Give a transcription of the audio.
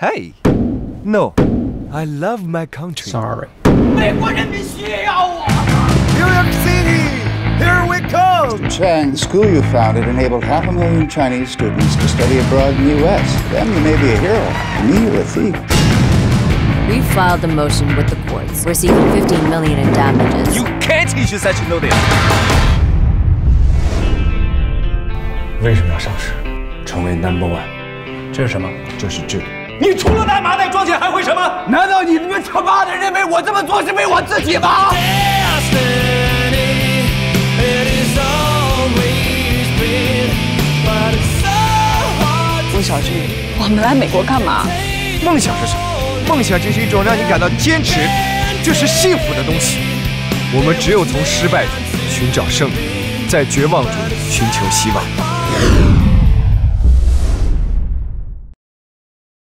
Hey, no, I love my country. Sorry. 美国人民需要我。 New York City, here we come. Chang, the school you founded enabled 500,000 Chinese students to study abroad in the U.S. To them, you may be a hero. To me, you're a thief. We filed a motion with the courts. We're seeking $15 million in damages. You can't teach us that you know this. 为什么要上市？ 成为 number one， 这是什么？ 这是治理。 你除了拿麻袋装钱还会什么？难道你们他妈的认为我这么做是为我自己吗？ 吴小军，我们来美国干嘛？ 梦想是什么？梦想就是一种让你感到坚持就是幸福的东西。我们只有从失败中寻找胜利，在绝望中寻求希望。